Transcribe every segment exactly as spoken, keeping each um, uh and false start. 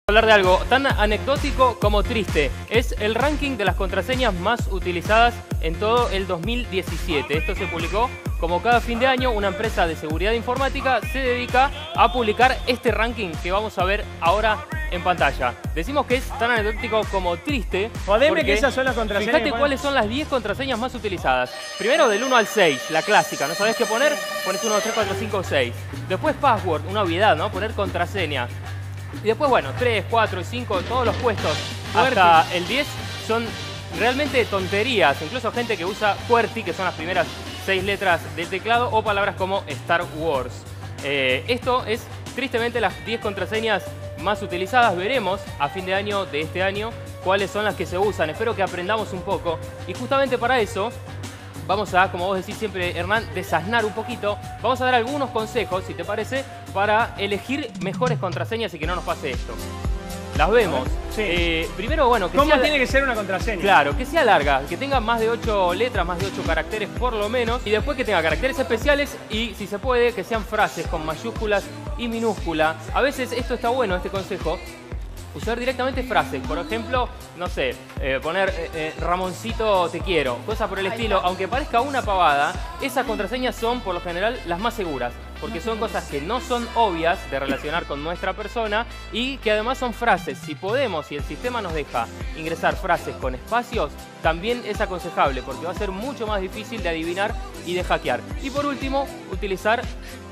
Hablar de algo tan anecdótico como triste. Es el ranking de las contraseñas más utilizadas en todo el dos mil diecisiete. Esto se publicó como cada fin de año. Una empresa de seguridad informática se dedica a publicar este ranking que vamos a ver ahora en pantalla. Decimos que es tan anecdótico como triste. Jodeme que esas son las contraseñas. Fíjate cuáles son las diez contraseñas más utilizadas. Primero del uno al seis, la clásica. No sabés qué poner, pones uno, dos, tres, cuatro, cinco, seis. Después password, una obviedad, ¿no? Poner contraseña. Y después, bueno, tres, cuatro y cinco, todos los puestos hasta el diez son realmente tonterías. Incluso gente que usa QWERTY, que son las primeras seis letras del teclado, o palabras como Star Wars. Eh, esto es tristemente las diez contraseñas más utilizadas. Veremos a fin de año de este año cuáles son las que se usan. Espero que aprendamos un poco. Y justamente para eso vamos a, como vos decís siempre, Hernán, desasnar un poquito. Vamos a dar algunos consejos, si te parece, para elegir mejores contraseñas y que no nos pase esto. Las vemos. Sí. Eh, primero, bueno, que ¿Cómo sea... tiene que ser una contraseña? Claro, que sea larga, que tenga más de ocho letras, más de ocho caracteres por lo menos. Y después que tenga caracteres especiales y, si se puede, que sean frases con mayúsculas y minúscula. A veces esto está bueno, este consejo. Usar directamente frases, por ejemplo, no sé, eh, poner eh, eh, Ramoncito te quiero, cosas por el estilo. Aunque parezca una pavada, esas contraseñas son por lo general las más seguras, porque son cosas que no son obvias de relacionar con nuestra persona y que además son frases. Si podemos, si el sistema nos deja ingresar frases con espacios, también es aconsejable, porque va a ser mucho más difícil de adivinar y de hackear. Y por último, utilizar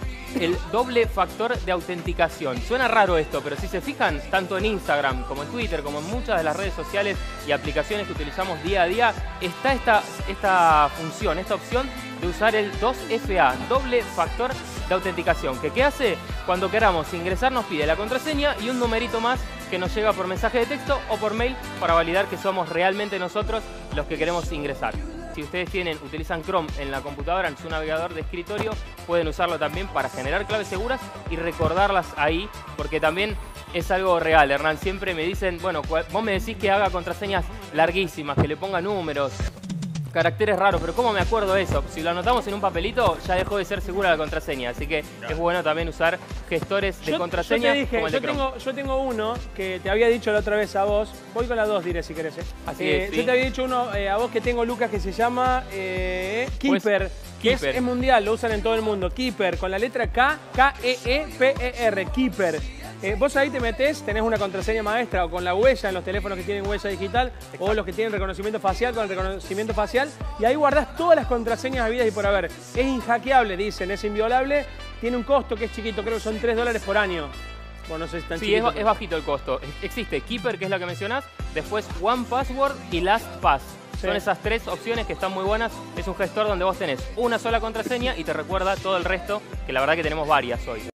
el doble factor de autenticación. Suena raro esto, pero si se fijan, tanto en Instagram como en Twitter, como en muchas de las redes sociales y aplicaciones que utilizamos día a día, está esta, esta función, esta opción de usar el dos F A, doble factor de autenticación. Que ¿qué hace? Cuando queramos ingresar nos pide la contraseña y un numerito más que nos llega por mensaje de texto o por mail para validar que somos realmente nosotros los que queremos ingresar. Si ustedes tienen, utilizan Chrome en la computadora, en su navegador de escritorio, pueden usarlo también para generar claves seguras y recordarlas ahí, porque también es algo real. Hernán, siempre me dicen, bueno, vos me decís que haga contraseñas larguísimas, que le ponga números, caracteres raros, pero ¿cómo me acuerdo de eso? Si lo anotamos en un papelito, ya dejó de ser segura la contraseña. Así que claro, es bueno también usar gestores de yo, contraseña. Yo te dije, como el de yo, tengo, yo tengo uno que te había dicho la otra vez a vos. Voy con las dos, diré si querés. ¿eh? Así eh, es, sí. Yo te había dicho uno eh, a vos que tengo, Lucas, que se llama eh, Keeper. Pues, que Keeper. Es, es mundial, lo usan en todo el mundo. Keeper, con la letra K, K E E P E R, Keeper. Eh, vos ahí te metés, tenés una contraseña maestra o con la huella en los teléfonos que tienen huella digital. Exacto. O los que tienen reconocimiento facial con el reconocimiento facial, y ahí guardás todas las contraseñas habidas y por haber. Es inhackeable, dicen, es inviolable, tiene un costo que es chiquito, creo que son tres dólares por año. Bueno, no sé si es tan sí, chiquito. es, es bajito el costo. Existe Keeper, que es la que mencionás, después One Password y LastPass. Sí. Son esas tres opciones que están muy buenas. Es un gestor donde vos tenés una sola contraseña y te recuerda todo el resto, que la verdad que tenemos varias hoy.